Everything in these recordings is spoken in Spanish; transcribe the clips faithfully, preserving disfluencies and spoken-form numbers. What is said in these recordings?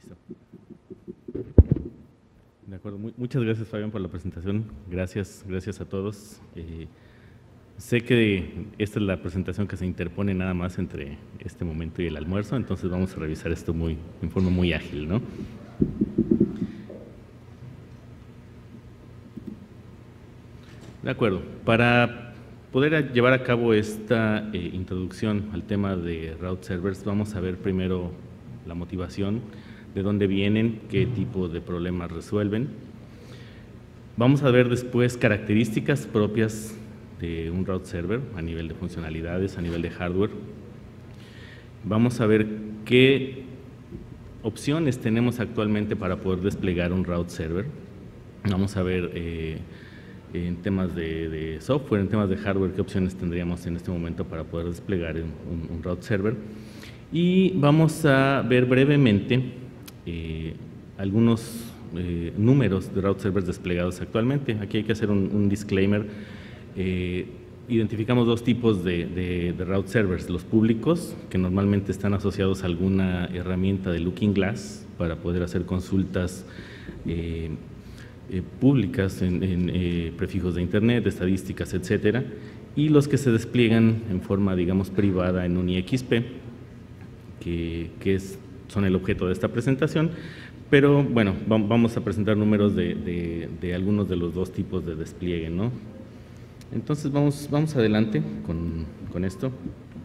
Listo. De acuerdo, Muy, muchas gracias Fabián por la presentación, gracias, gracias a todos. Eh, sé que esta es la presentación que se interpone nada más entre este momento y el almuerzo, entonces vamos a revisar esto muy, en forma muy ágil, ¿no? De acuerdo, para poder llevar a cabo esta eh, introducción al tema de route servers, vamos a ver primero la motivación, de dónde vienen, qué tipo de problemas resuelven. Vamos a ver después características propias de un route server a nivel de funcionalidades, a nivel de hardware. Vamos a ver qué opciones tenemos actualmente para poder desplegar un route server. Vamos a ver eh, en temas de, de software, en temas de hardware, qué opciones tendríamos en este momento para poder desplegar un, un route server. Y vamos a ver brevemente eh, algunos eh, números de route servers desplegados actualmente. Aquí hay que hacer un, un disclaimer. Eh, identificamos dos tipos de, de, de route servers, los públicos, que normalmente están asociados a alguna herramienta de Looking Glass para poder hacer consultas eh, eh, públicas en, en eh, prefijos de internet, estadísticas, etcétera, y los que se despliegan en forma, digamos, privada en un I X P, que, que es, son el objeto de esta presentación, pero bueno, vamos a presentar números de, de, de algunos de los dos tipos de despliegue, ¿no? Entonces vamos, vamos adelante con, con esto.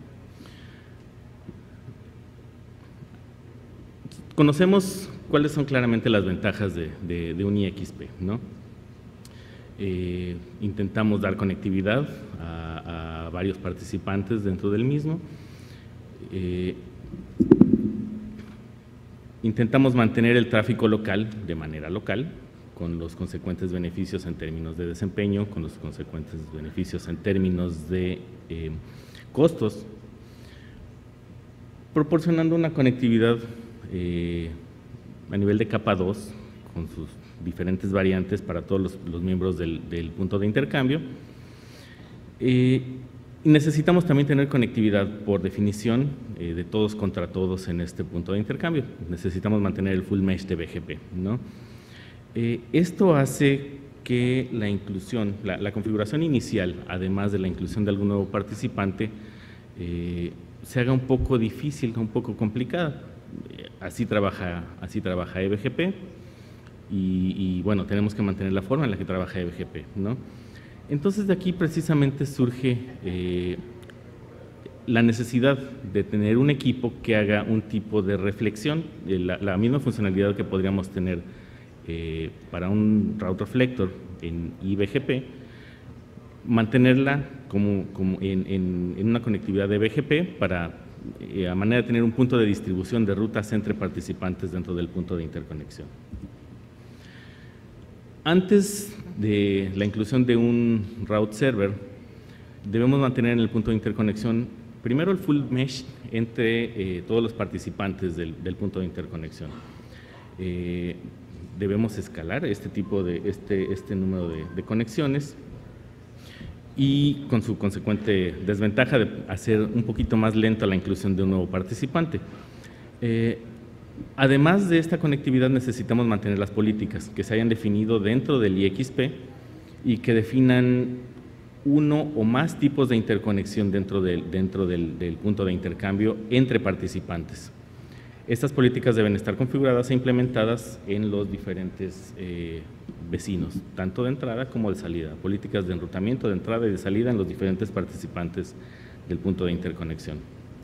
Conocemos cuáles son claramente las ventajas de, de, de un I X P, ¿no? Eh, intentamos dar conectividad a, a varios participantes dentro del mismo. Eh, intentamos mantener el tráfico local de manera local, con los consecuentes beneficios en términos de desempeño, con los consecuentes beneficios en términos de eh, costos, proporcionando una conectividad eh, a nivel de capa dos, con sus diferentes variantes para todos los, los miembros del, del punto de intercambio. Eh, y necesitamos también tener conectividad por definición eh, de todos contra todos en este punto de intercambio. Necesitamos mantener el full mesh de B G P, ¿no? Eh, esto hace que la inclusión, la, la configuración inicial, además de la inclusión de algún nuevo participante, eh, se haga un poco difícil, un poco complicada. Eh, así trabaja, así trabaja E B G P y, y bueno, tenemos que mantener la forma en la que trabaja E B G P, ¿no? Entonces de aquí precisamente surge eh, la necesidad de tener un equipo que haga un tipo de reflexión, de la, la misma funcionalidad que podríamos tener Eh, para un route reflector en I B G P, mantenerla como, como en, en, en una conectividad de B G P para, eh, a manera de tener un punto de distribución de rutas entre participantes dentro del punto de interconexión. Antes de la inclusión de un route server, debemos mantener en el punto de interconexión primero el full mesh entre eh, todos los participantes del, del punto de interconexión. Eh, debemos escalar este tipo de, este, este número de, de conexiones y con su consecuente desventaja de hacer un poquito más lenta la inclusión de un nuevo participante. Eh, además de esta conectividad necesitamos mantener las políticas que se hayan definido dentro del I X P y que definan uno o más tipos de interconexión dentro del, dentro del, del punto de intercambio entre participantes. Estas políticas deben estar configuradas e implementadas en los diferentes eh, vecinos, tanto de entrada como de salida, políticas de enrutamiento de entrada y de salida en los diferentes participantes del punto de interconexión.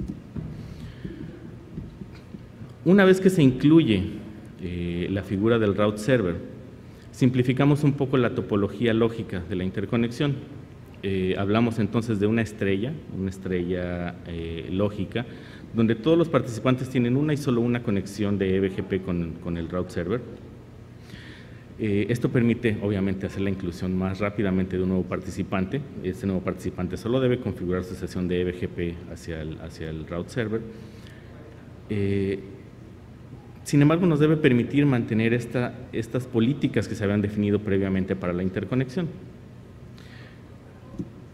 Una vez que se incluye eh, la figura del route server, simplificamos un poco la topología lógica de la interconexión. Eh, hablamos entonces de una estrella, una estrella eh, lógica, donde todos los participantes tienen una y solo una conexión de E B G P con, con el route server. Eh, esto permite, obviamente, hacer la inclusión más rápidamente de un nuevo participante. Este nuevo participante solo debe configurar su sesión de E B G P hacia el, hacia el route server. Eh, sin embargo, nos debe permitir mantener esta, estas políticas que se habían definido previamente para la interconexión.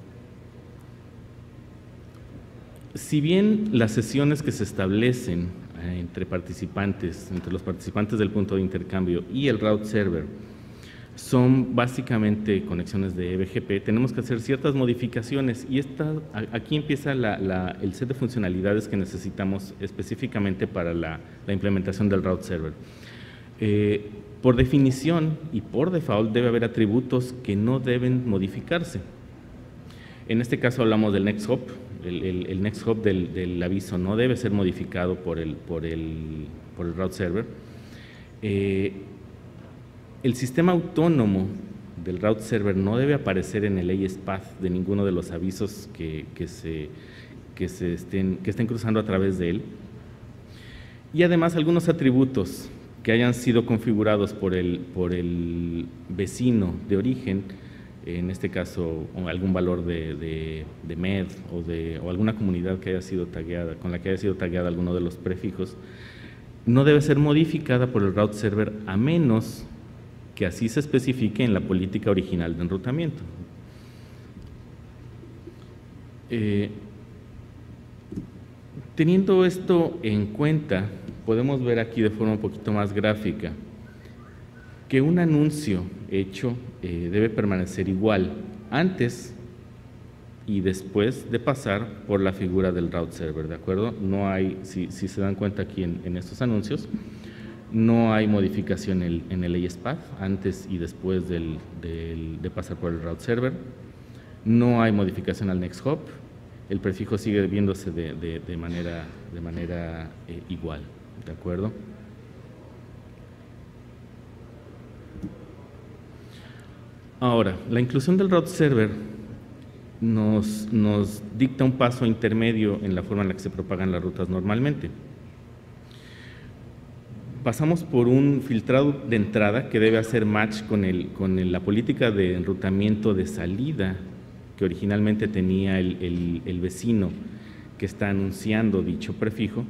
Si bien las sesiones que se establecen eh, entre participantes, entre los participantes del punto de intercambio y el route server, son básicamente conexiones de E B G P, tenemos que hacer ciertas modificaciones y esta, aquí empieza la, la, el set de funcionalidades que necesitamos específicamente para la, la implementación del route server. Eh, por definición y por default debe haber atributos que no deben modificarse. En este caso hablamos del next hop, el, el, el next hop del, del aviso no debe ser modificado por el, por el, por el route server. Eh, El sistema autónomo del route server no debe aparecer en el alias path de ninguno de los avisos que, que, se, que, se estén, que estén cruzando a través de él. Y además algunos atributos que hayan sido configurados por el, por el vecino de origen, en este caso algún valor de, de, de M E D o, de, o alguna comunidad que haya sido tagueada, con la que haya sido tagueada alguno de los prefijos, no debe ser modificada por el route server a menos que así se especifique en la política original de enrutamiento. Eh, teniendo esto en cuenta, podemos ver aquí de forma un poquito más gráfica que un anuncio hecho eh, debe permanecer igual antes y después de pasar por la figura del route server, ¿de acuerdo? No hay, si, si se dan cuenta aquí en, en estos anuncios, no hay modificación en el, en el alias path antes y después del, del, de pasar por el route server. No hay modificación al next hop. El prefijo sigue viéndose de, de, de manera, de manera eh, igual, ¿de acuerdo? Ahora, la inclusión del route server nos, nos dicta un paso intermedio en la forma en la que se propagan las rutas normalmente. Pasamos por un filtrado de entrada que debe hacer match con, el, con el, la política de enrutamiento de salida que originalmente tenía el, el, el vecino que está anunciando dicho prefijo.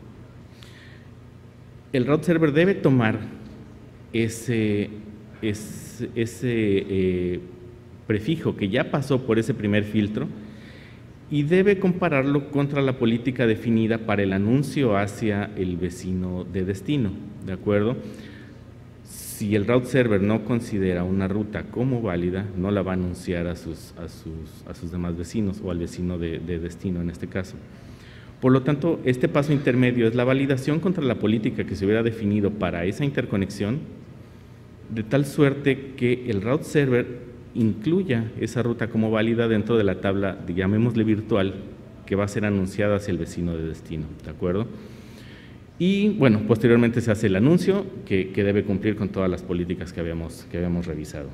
El route server debe tomar ese, ese, ese eh, prefijo que ya pasó por ese primer filtro y debe compararlo contra la política definida para el anuncio hacia el vecino de destino, ¿de acuerdo? Si el route server no considera una ruta como válida, no la va a anunciar a sus, a sus, a sus demás vecinos o al vecino de, de destino en este caso. Por lo tanto, este paso intermedio es la validación contra la política que se hubiera definido para esa interconexión, de tal suerte que el route server incluya esa ruta como válida dentro de la tabla, llamémosle virtual, que va a ser anunciada hacia el vecino de destino, ¿de acuerdo? Y bueno, posteriormente se hace el anuncio que, que debe cumplir con todas las políticas que habíamos, que habíamos revisado.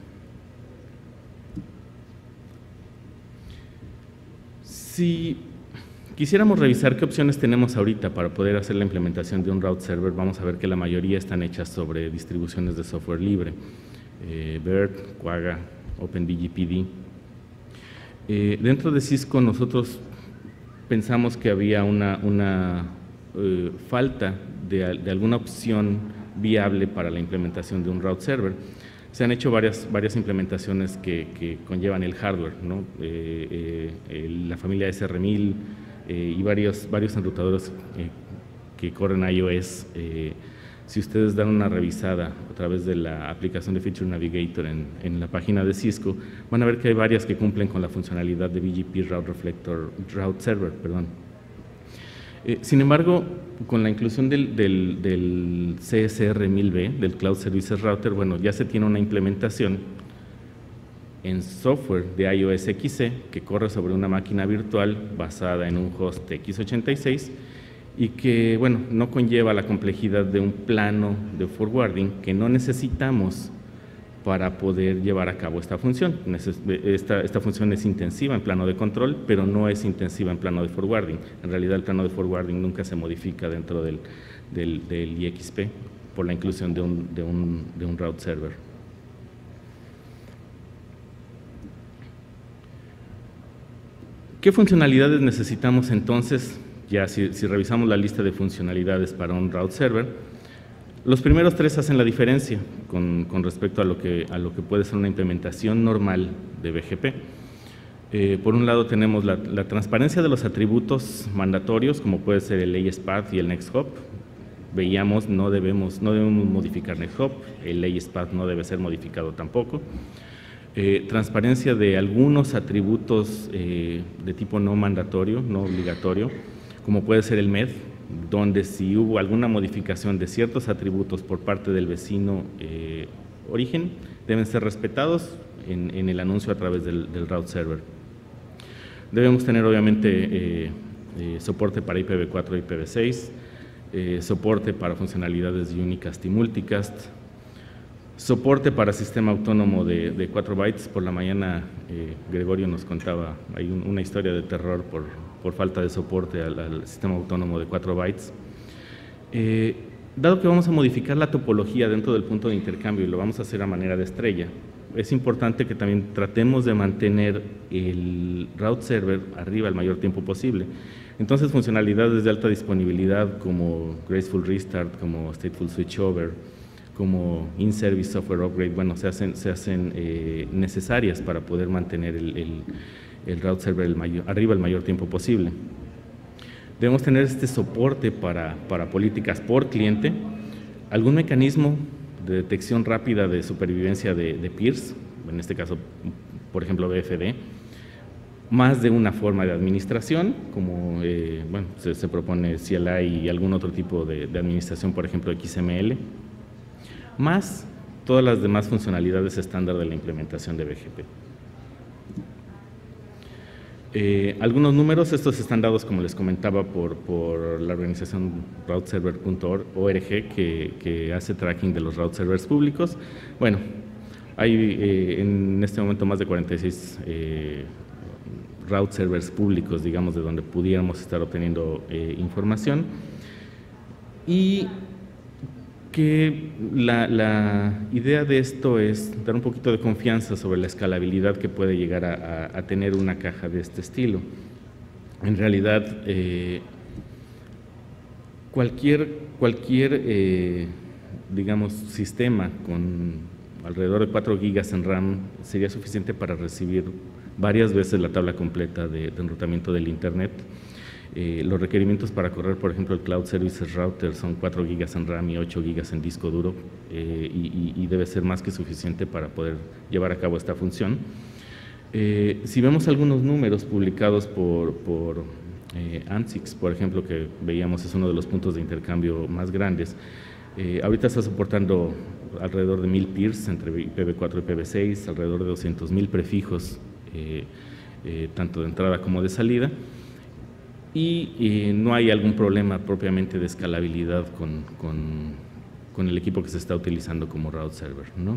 Si quisiéramos revisar qué opciones tenemos ahorita para poder hacer la implementación de un route server, vamos a ver que la mayoría están hechas sobre distribuciones de software libre, eh, BERT, Quagga, OpenBGPD. Eh, dentro de Cisco nosotros pensamos que había una, una eh, falta de, de alguna opción viable para la implementación de un route server. Se han hecho varias, varias implementaciones que, que conllevan el hardware, ¿no? eh, eh, la familia S R mil eh, y varios, varios enrutadores eh, que corren iOS. Eh, si ustedes dan una revisada a través de la aplicación de Feature Navigator en, en la página de Cisco, van a ver que hay varias que cumplen con la funcionalidad de B G P Route Reflector, Route Server, perdón. Eh, sin embargo, con la inclusión del, del, del C S R mil B, del Cloud Services Router, bueno, ya se tiene una implementación en software de iOS X E que corre sobre una máquina virtual basada en un host X ochenta y seis y que, bueno, no conlleva la complejidad de un plano de forwarding que no necesitamos para poder llevar a cabo esta función. Esta, esta función es intensiva en plano de control, pero no es intensiva en plano de forwarding. En realidad, el plano de forwarding nunca se modifica dentro del, del, del I X P por la inclusión de un, de un, de un route server. ¿Qué funcionalidades necesitamos entonces? Ya si, si revisamos la lista de funcionalidades para un route server, los primeros tres hacen la diferencia con, con respecto a lo, que, a lo que puede ser una implementación normal de B G P. Eh, por un lado tenemos la, la transparencia de los atributos mandatorios, como puede ser el alias path y el next hop. veíamos, no debemos, no debemos modificar NetHub, el AES-Path no debe ser modificado tampoco. Eh, transparencia de algunos atributos eh, de tipo no mandatorio, no obligatorio, como puede ser el M E D, donde si hubo alguna modificación de ciertos atributos por parte del vecino eh, origen, deben ser respetados en, en el anuncio a través del, del route server. Debemos tener obviamente eh, eh, soporte para I P v cuatro e I P v seis, eh, soporte para funcionalidades de Unicast y Multicast, soporte para sistema autónomo de, de cuatro bytes. Por la mañana eh, Gregorio nos contaba, hay un, una historia de terror por, por falta de soporte al, al sistema autónomo de cuatro bytes. Eh, dado que vamos a modificar la topología dentro del punto de intercambio y lo vamos a hacer a manera de estrella, es importante que también tratemos de mantener el route server arriba el mayor tiempo posible. Entonces, funcionalidades de alta disponibilidad como Graceful Restart, como Stateful Switchover, como In-Service Software Upgrade, bueno, se hacen, se hacen eh, necesarias para poder mantener el, el, el route server el mayor, arriba el mayor tiempo posible. Debemos tener este soporte para, para políticas por cliente, algún mecanismo de detección rápida de supervivencia de, de peers, en este caso, por ejemplo, B F D, más de una forma de administración, como eh, bueno, se, se propone C L I y algún otro tipo de, de administración, por ejemplo, X M L, más todas las demás funcionalidades estándar de la implementación de B G P. Eh, algunos números, estos están dados, como les comentaba, por, por la organización route server punto org, que, que hace tracking de los route servers públicos. Bueno, hay eh, en este momento más de cuarenta y seis eh, route servers públicos, digamos, de donde pudiéramos estar obteniendo eh, información. Y que la, la idea de esto es dar un poquito de confianza sobre la escalabilidad que puede llegar a, a, a tener una caja de este estilo. En realidad, eh, cualquier, cualquier eh, digamos, sistema con alrededor de cuatro gigas en RAM sería suficiente para recibir varias veces la tabla completa de, de enrutamiento del Internet. Eh, los requerimientos para correr, por ejemplo, el Cloud Services Router son cuatro gigas en RAM y ocho gigas en disco duro, eh, y, y debe ser más que suficiente para poder llevar a cabo esta función. Eh, si vemos algunos números publicados por, por eh, ANSIX, por ejemplo, que veíamos es uno de los puntos de intercambio más grandes, eh, ahorita está soportando alrededor de mil peers entre I P v cuatro y I P v seis, alrededor de doscientos mil prefijos, eh, eh, tanto de entrada como de salida. Y eh, no hay algún problema propiamente de escalabilidad con, con, con el equipo que se está utilizando como route server, ¿no?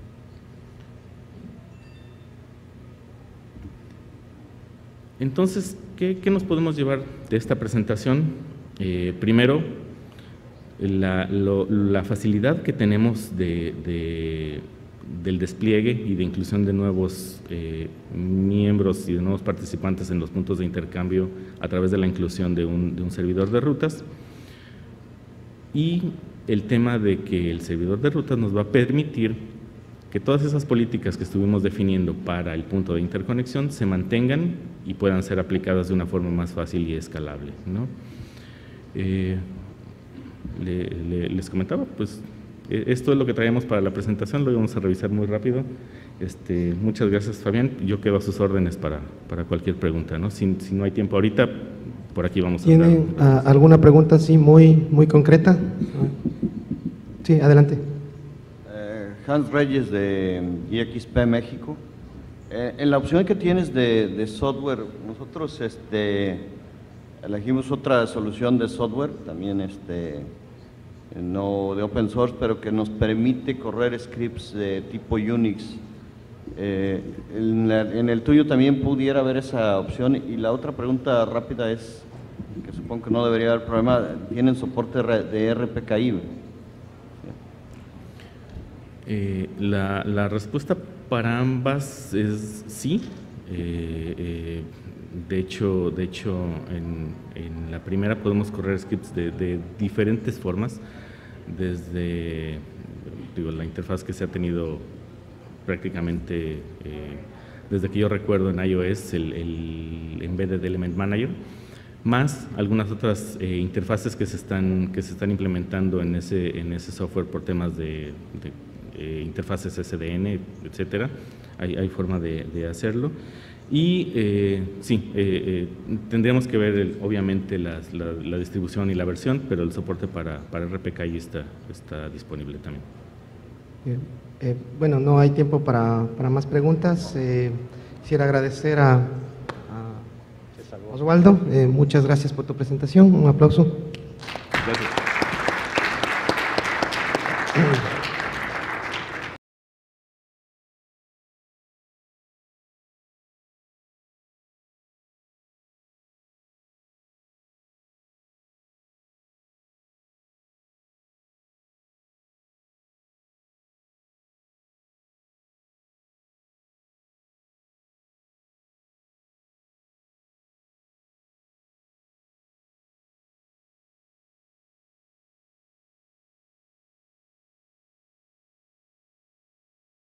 Entonces, ¿qué, qué nos podemos llevar de esta presentación? Eh, primero, la, lo, la facilidad que tenemos de, de, del despliegue y de inclusión de nuevos eh, miembros y de nuevos participantes en los puntos de intercambio a través de la inclusión de un, de un servidor de rutas, y el tema de que el servidor de rutas nos va a permitir que todas esas políticas que estuvimos definiendo para el punto de interconexión se mantengan y puedan ser aplicadas de una forma más fácil y escalable, ¿no? Eh, le, le, les comentaba, pues esto es lo que traíamos para la presentación, lo íbamos a revisar muy rápido. Este, muchas gracias, Fabián. Yo quedo a sus órdenes para, para cualquier pregunta, ¿no? Si, si no hay tiempo ahorita, por aquí vamos a hablar. ¿Tiene uh, alguna pregunta así muy, muy concreta? Sí, adelante. Eh, Hans Reyes de I X P México. Eh, en la opción que tienes de, de software, nosotros este, elegimos otra solución de software, también este, no de open source, pero que nos permite correr scripts de tipo Unix. Eh, en, la, en el tuyo también pudiera haber esa opción. Y la otra pregunta rápida es, que supongo que no debería haber problema, ¿tienen soporte de R P K I? Eh, la, la respuesta para ambas es sí. Eh, eh, de hecho, de hecho en, en la primera podemos correr scripts de, de diferentes formas, desde digo, la interfaz que se ha tenido prácticamente eh, desde que yo recuerdo en iOS, el, el Embedded Element Manager, más algunas otras eh, interfaces que se están que se están implementando en ese en ese software por temas de, de eh, interfaces S D N, etcétera. Hay, hay forma de, de hacerlo. Y eh, sí, eh, eh, tendríamos que ver el, obviamente las, la, la distribución y la versión, pero el soporte para, para R P K I está, está disponible también. Bien. Eh, bueno, no hay tiempo para, para más preguntas. Eh, quisiera agradecer a, a Oswaldo. Eh, muchas gracias por tu presentación. Un aplauso. Gracias.